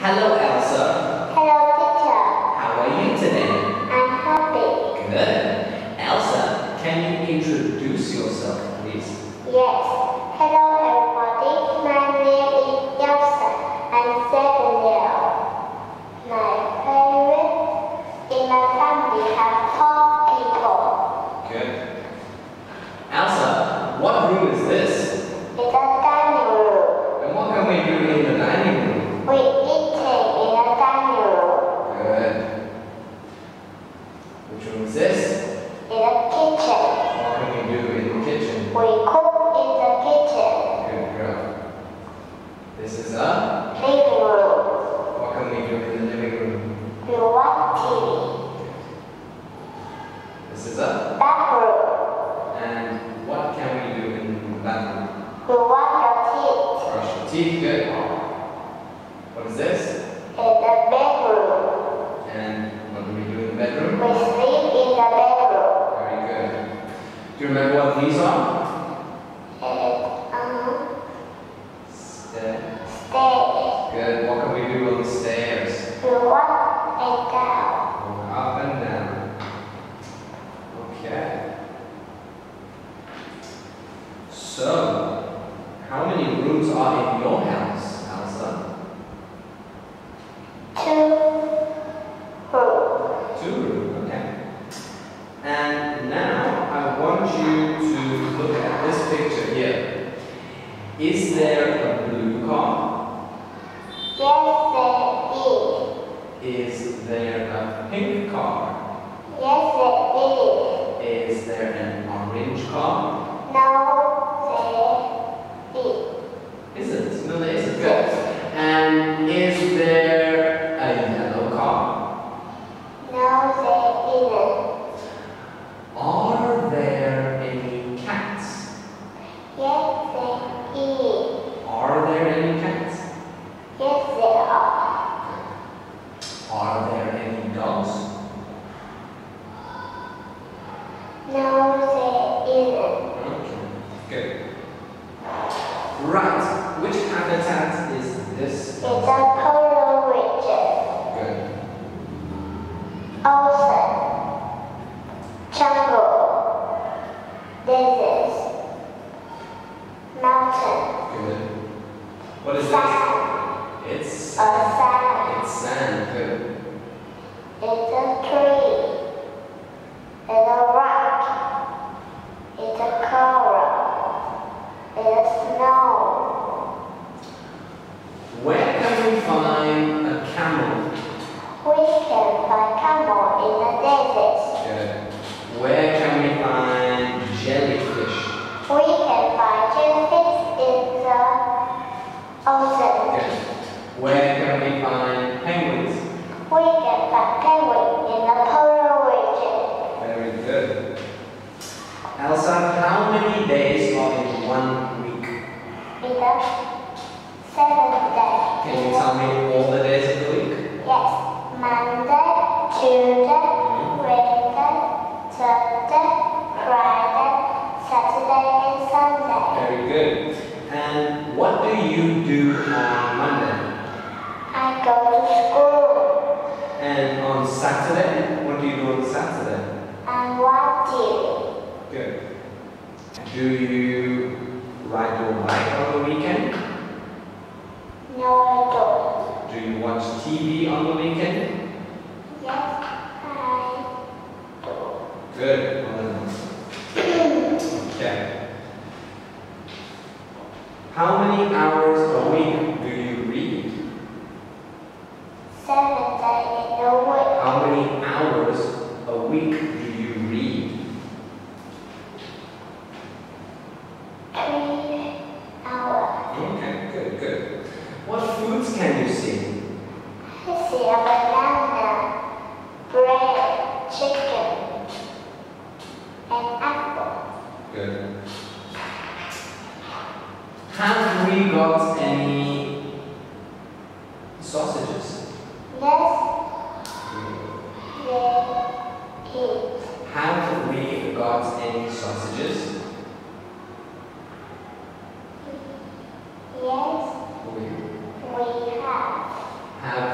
Hello, Elsa. Hello, teacher. How are you today? I'm happy. Good. Elsa, can you introduce yourself, please? Yes. Hello, everybody. My name is Elsa. I'm 7 years old. My parents in my family have 4 people. Good. Elsa, what room is this? It's a dining room. And what can we do in the dining room? We eating in a dining room. Good. Which room is this? In a kitchen. What can we do in the kitchen? We cook in the kitchen. Good girl. This is a? Living room. What can we do in the living room? We watch TV. This is a? Bathroom. And what can we do in the bathroom? We wash our teeth. Brush your teeth. Good. What is this? In the bedroom. And what do we do in the bedroom? We sleep in the bedroom. Very good. Do you remember what these are? Stairs. Stairs. Good. What can we do on the stairs? We walk and down. Walk up and down. Okay. So, how many rooms are in your house, Elsa? 2 rooms. 2 rooms, okay. And now I want you to look at this picture here. Is there a blue car? Yes, there is. Is there a pink car? Yes, there is. Is there an orange car? No, there is. Isn't? No, there isn't. Good. And is there a yellow car? No, there isn't. Are there any cats? Yes, there is. Are there any cats? Yes, there are. Are there any dogs? No, there isn't. Okay, good. Right, which habitat is this? It's a polar region. Good. Ocean. Jungle. Deserts. Mountain. Good. What is Sand. this? It's Sand. It's sand. Good. It's a tree. It's a rock. It's a coral. It's snow. Where can we find a camel? We can find camel in the desert. Good. Where can we find jellyfish? We can find jellyfish in the ocean. Good. Where can we find penguins? We can find penguin in the polar region. Very good. Elsa, how many days are in 1 week? In the 7th day. Can you tell me all the days of the week? Yes. Monday, Tuesday, Wednesday, Thursday, Friday, Saturday, and Sunday. Very good. And what do you do on Monday? I go to school. And on Saturday? What do you do on Saturday? I watch TV. Good. Do you ride your bike on the weekend? No, I Do you watch TV on the weekend? don't. Yes, I do. Good. Okay. How many hours a week do you read? 7 days in a week. How many hours a week do you read? 3 hours. Okay, good, good. What foods can you see? I see a banana, bread, chicken, and apple. Good. Have we got any sausages? Yes, there is. Have we got any sausages? Yes, We we have. Have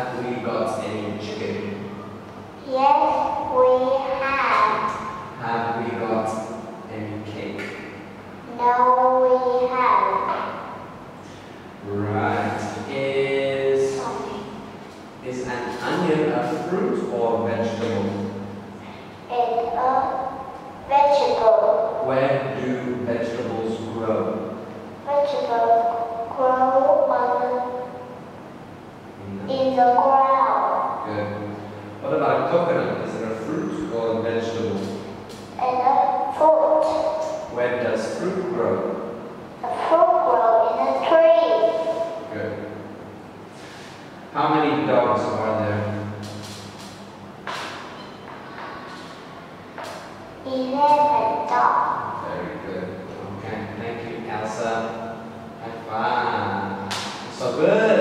In the ground. Good. What about a coconut? Is it a fruit or a vegetable? And a fruit. Where does fruit grow? The fruit grows in a tree. Good. How many dogs are there? 11 dogs. Very good. Okay, thank you, Elsa. Have fun. So good.